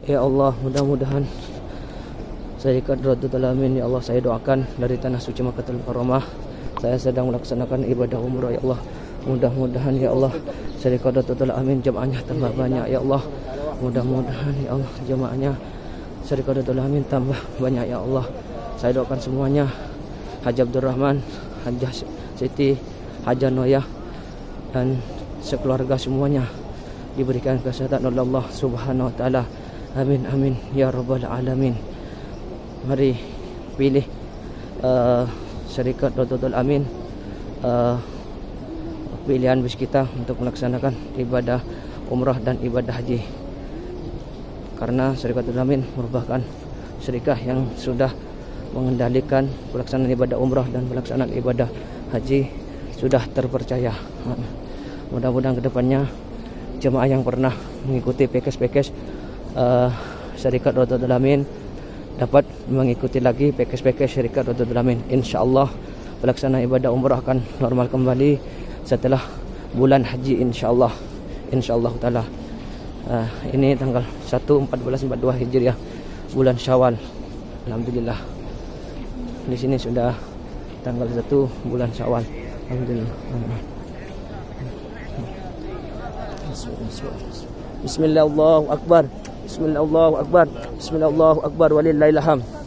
Ya Allah, mudah-mudahan syarikat Rodatul Amin, ya Allah, saya doakan dari tanah suci Makkahul Mukarramah, saya sedang melaksanakan ibadah umrah, ya Allah. Mudah-mudahan ya Allah syarikat Rodatul Amin jemaahnya tambah banyak, ya Allah. Mudah-mudahan ya Allah jemaahnya syarikat Rodatul Amin tambah banyak, ya Allah. Saya doakan semuanya, Haji Abdurrahman, Hajah Siti, Hajah Noyah, dan sekeluarga semuanya diberikan kesehatan oleh Allah Subhanahu wa taala. Amin amin ya rabbal alamin. Mari pilih syarikat Rodatul Amin, pilihan bus kita untuk melaksanakan ibadah umrah dan ibadah haji. Karena syarikat Rodatul Amin merupakan syarikat yang sudah mengendalikan pelaksanaan ibadah umrah dan pelaksanaan ibadah haji, sudah terpercaya. Mudah-mudahan kedepannya jemaah yang pernah mengikuti package syarikat Rodatul Amin dapat mengikuti lagi package syarikat Rodatul Amin. InsyaAllah pelaksanaan ibadah umrah akan normal kembali setelah bulan haji, InsyaAllah. InsyaAllah ta'ala. Ini tanggal 1/14/42 Hijriah, bulan Syawal. Alhamdulillah. Di sini sudah tanggal 1 bulan Syawal. Alhamdulillah. Bismillah, Allahu Akbar. Bismillah, Allahu Akbar. Bismillah, Allahu Akbar. Walillahil hamd.